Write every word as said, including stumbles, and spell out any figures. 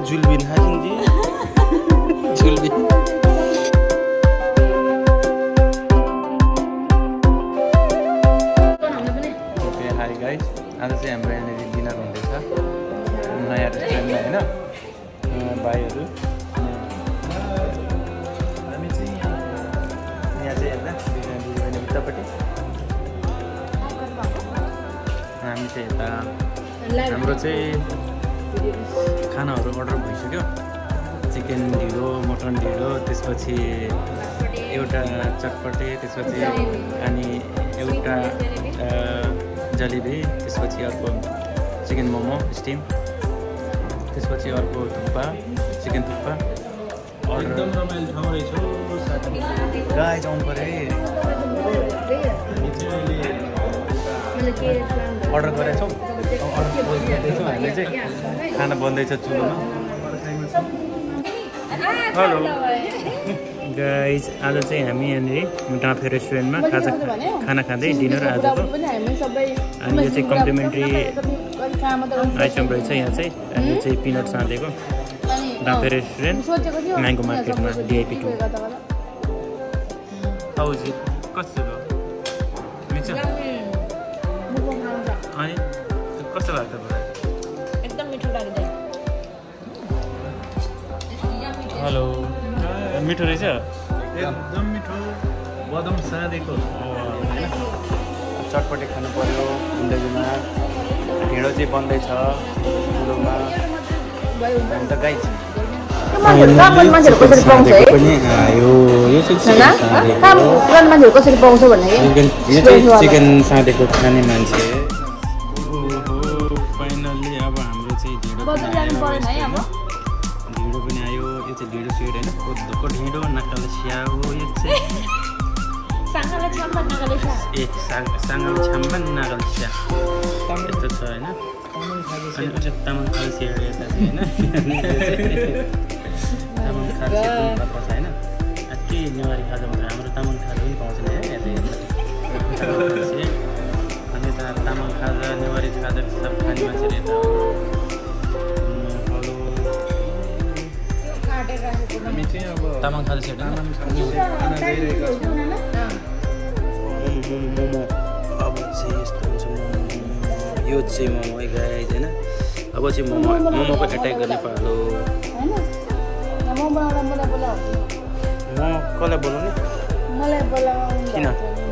जुलबिन खान्छौँ जुलबिन okay high guys आज चाहिँ हाम्रो यहाँनिर डिनर हुँदैछ नयाँ रेस्टुरेन्टमा होइन भाइहरू हामी चाहिँ यहाँ चाहिँ हेर्दा बिरयानी उतापट्टि हामी चाहिँ यता हाम्रो चाहिँ खानाहरू अर्डर भइसक्यो चिकन ढिँडो मटन ढिँडो त्यसपछि एउटा चटपटे त्यसपछि अनि एउटा जलेबी त्यसपछि अर्को चिकन मोमो स्टिम त्यसपछि अर्को थुक्पा चिकन थुक्पा एकदम रमाइलो ठाउँ रहेछ गाइस आउनु पर्यो अर्डर गरेको छौँ गर्दैछौँ हामीले चाहिँ खाना बन्दैछ चुलोमा हेलो गाइज आज चाहिँ हामी यहाँनिर डाँफे रेस्टुरेन्टमा खाजा खाना खाँदै डिनर आजको अनि यो चाहिँ कम्प्लिमेन्ट्री आइटम रहेछ यहाँ चाहिँ अनि यो चाहिँ पिनट साँधेको डाँफे रेस्टुरेन्ट म्याङ्गो मार्केटमा डिआइपी टू हौजी कस्तो भयो मिठो अनि कस्तो लाग्छ तपाईँलाई एकदम मिठो लाग्दै हेलो मिठो रहेछ एकदम मिठो बदम साँधेको होइन चटपटे खानु पर्यो जिन्दगीमा ढिँडो चाहिँ बन्दैछ चुलोमा अन्त गाइस चिकन साँधेको खाने मान्छे फाइनल्ली अब हाम्रो चाहिँ ढिँडो ढिँडो पनि आयो यो चाहिँ ढिँडो स्विट होइन कोदोको ढिँडो नकाले स्या हो यो चाहिँ ए साङ्गाले छ्याम्बा नागल स्या यस्तो छ होइन अनि अझ तामाङ खाले स्या यता चाहिँ होइन तामाङ खाले स्या पनि पाउँछ होइन के नेवारी खाजा भन्छ हाम्रो तामाङ खाजा पनि पाउँछ नि है यता अनि यता तामाङ खाजा नेवारी खाजा सब खाने मान्छेले यता तामाङ खाजा सेट मोमो अब चाहिँ यस्तो हुन्छ मोमो यो चाहिँ मोमो गाइस होइन अब चाहिँ मोमो मोमोको एट्याक गर्ने पालो म कसलाई बोलाउने किन